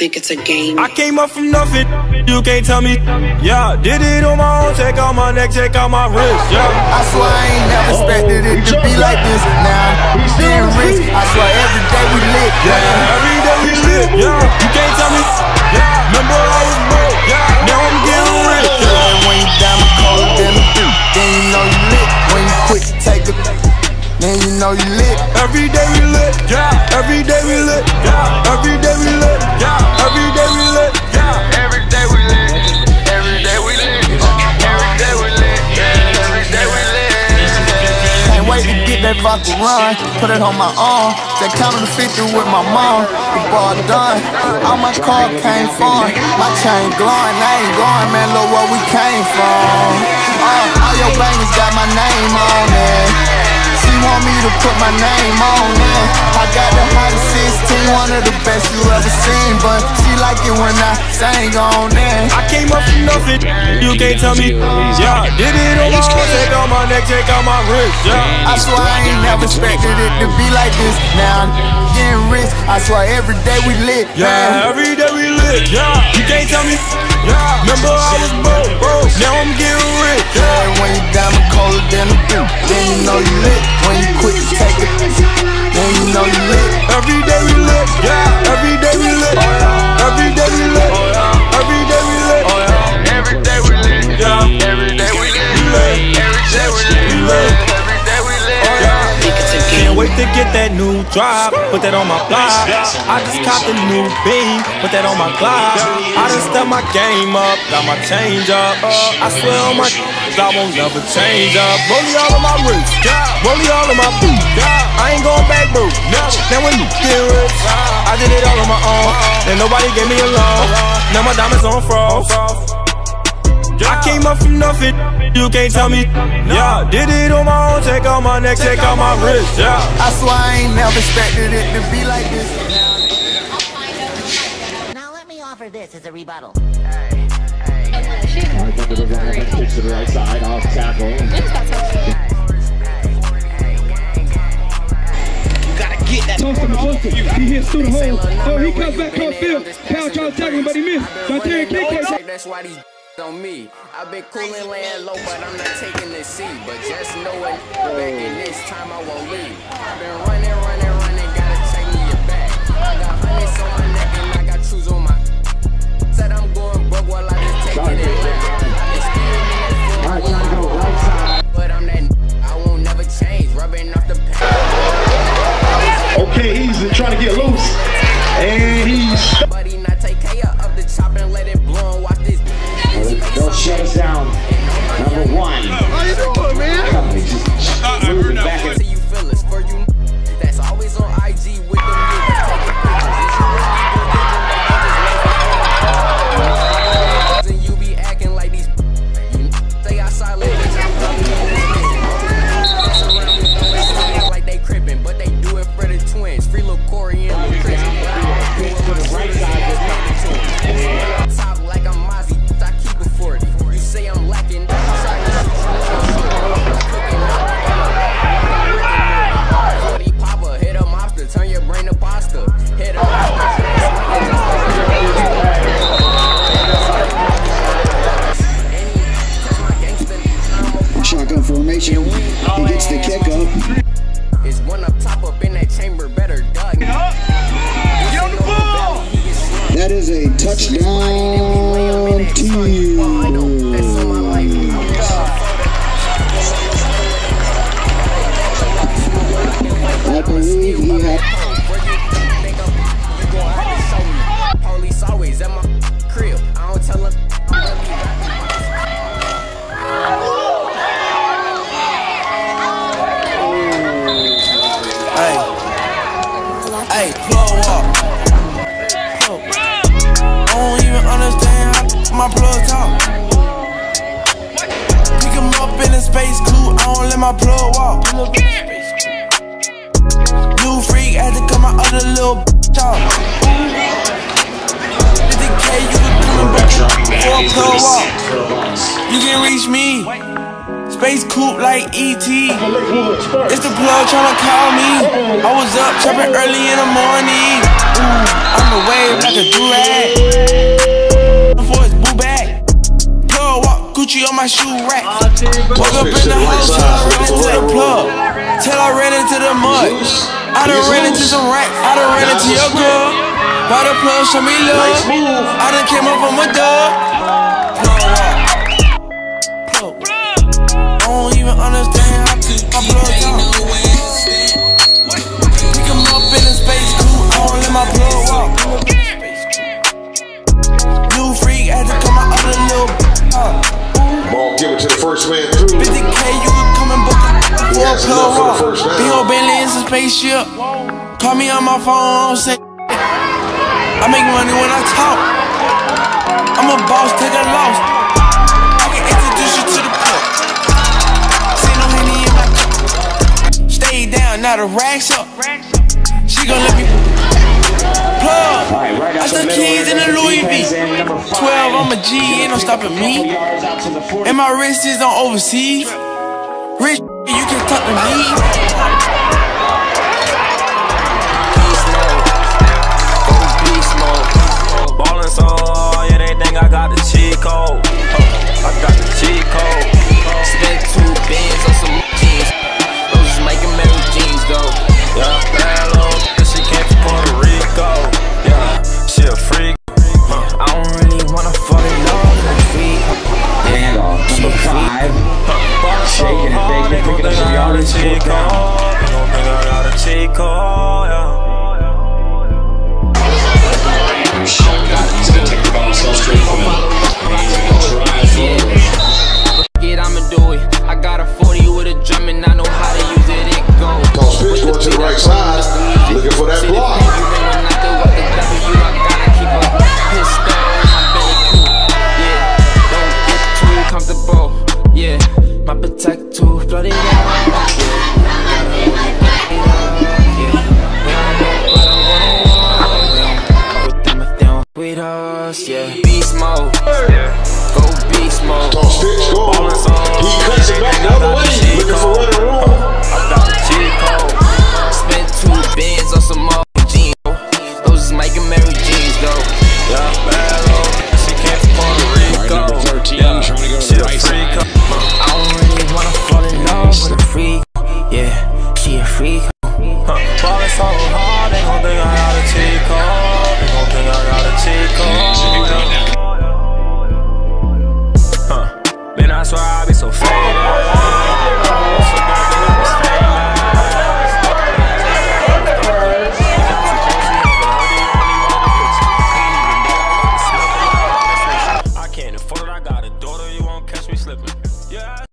think it's a game. I came up from nothing, you can't tell me. Yeah, did it on my own, check out my neck, check out my wrist. Yeah, I swear I ain't never expected it to be like this. Now I'm getting rich, I swear every day we lit. yeah, every day we lit. Yeah, you can't tell me. Yeah, remember I was broke. Yeah, now I'm getting rich. Yeah, when you diamond colder than a dude, then you know you lit. When you quit, take a then you know you lit. Every day we lit. Yeah, every day we lit. Yeah, every day we lit. Yeah, every day we lit. Yeah, Every day we lit. Every day we lit. Every day we lit. Every day we lit. Can't wait to get that vodka run. Put it on my arm. That counted to 50 with my mom. The ball done. All my car came from. My chain glowing. I ain't going, man. Look where we came from. All your bangers got my name on it. She want me to put my name on it. I got the hottest 16, one of the best you ever seen. But she like it when I sing on it. I came up from nothing, you can't tell me. Yeah, did it on my own, check out my neck, check out my wrist. Yeah, I swear I ain't never expected it to be like this. Now I'm getting rich, I swear every day we lit. yeah, every day we lit. Yeah, you can't tell me. Yeah, remember I was broke. Now I'm getting rich. Yeah, when you diamond colder than a dude, then you know you lit. When you quit, take it, then you know you lit. Every day we lit. Yeah, every day we lit. Every day we lit. Every day we lit. Every day we lit. Yeah, Every day we lit. Every day we lit. Every day we lit. Think it's a Can't game. wait to get that new drop, put that on my block. I just copped a new beam, put that on my Glock. I done stepped my game up, got my change up. I swear on my I won't never change up. Rollie all of my wrist, rollie all of my boots. I ain't going back, bro. Now when you get rich, I did it all on my own, and nobody gave me a loan. Now my diamonds on frost. I came up from nothing, you can't tell me. Yeah, did it on my own, check out my neck, check out my wrist. Yeah, I swear I ain't never expected it to be like this. Now let me offer this as a rebuttal. Alright, under the run, pitch to the right side, off tackle. You gotta get that. Toss him. He hits through the hole. Oh, he comes back upfield. Powell trying to tackle him, but he missed. Dontae King. That's why these on me. I've been coolin', laying low, but I'm not taking the seat. But just know it, back in this time I won't leave. I've been running, gotta take me your back. I got hundreds on my neck and I got shoes on my. Said I'm going broke while I just take it in. Alright, trying to go right side. But I'm that I won't never change, rubbing off the Okay, he's trying to get loose. And he's... buddy, not take care of the chop and let it blow and watch this. Don't shut us down. Number one. How you doing, man? Just moving back and... See you feel us for you. That's always on IG with them niggas taking pictures. And you be acting like these. Stay outside like like they crippin', but they do it for the twins. Free Lil Corey and Lil Chris. Top like I'm Mozzie, I keep it 40. You say I'm lacking, Papa, hit a mobster, turn your brain to pasta. Hit a shotgun formation. He gets the kick up. It's one up top up in that chamber, better duck. That is a touchdown team. I believe he had. Police always at my crib. I don't tell him. Hey, plug up. I don't even understand how my plug talk. Pick him up in a space coupe, I don't let my plug walk. New freak had to cut my other little off. 50K, you can come and back for a plug walk. You can reach me. Space coupe like E.T. It's the plug tryna call me. I was up trapping early in the morning. I'm the wave like a do-rag. my shoe rack. Woke up in the house till I ran into the plug. Till I ran into the mud. I done ran into some racks. I done ran into your girl. By the plug, show me love. I done came up on my dog. Plug. I don't even understand how to my plug talk. Pick him up in the space coupe. I don't let my plug walk. New freak had to come out of the little Ball, give it to the first man through. 50K, you can come and book it for a plug walk. Big old Bentley is a spaceship. Call me on my phone, I don't say I make money when I talk. I'm a boss, take a loss. I can introduce you to the port. See no Henny in my cup. Stay down, now the racks up. She gon' let me plug. I stuck keys in the Louis V. 12, I'm a G, ain't no stopping me. And my wrist is on overseas. Rich, you can talk to me. Ballin' so hard, yeah, they think I got the cheat code. I got the cheat code. Spent 2 bands on some jeans. Those is making Mary jeans though. Yeah, bad little she came from Puerto Rico. Yeah, she a freak. I don't really wanna fall in love with a freak. And number 5. Shaking and baking, picking up some yardage. They gon' think I got a cheat code, yeah. He's gonna take the ball himself straight from him. He's gonna try forward. Forget I'ma do it. I got a 40 with a drum and I know how to use it. It go. Toss pitch going to the right side. Looking for that block. Yeah, my protector, blood it out. With us, yeah. Beast mode, go beast mode. Toss pitch, go. He cuts it back the other way. Looking for running room. I got the cheat code. Spent 2 bands on some more jeans. Those is making Mary jeans though. Yeah, bad little she came from Puerto Rico. Number 13, yeah, trying to go to she the a right freak. side. I don't really wanna fall in love with a freak. Yeah, she a freak. Ballin' so hard, they gon' think I got a cheat code. They gon' think I got a cheat code. Should be right now. Man, I swear I be so faded. I can't afford it, I got a daughter, you won't catch me slipping. Yeah.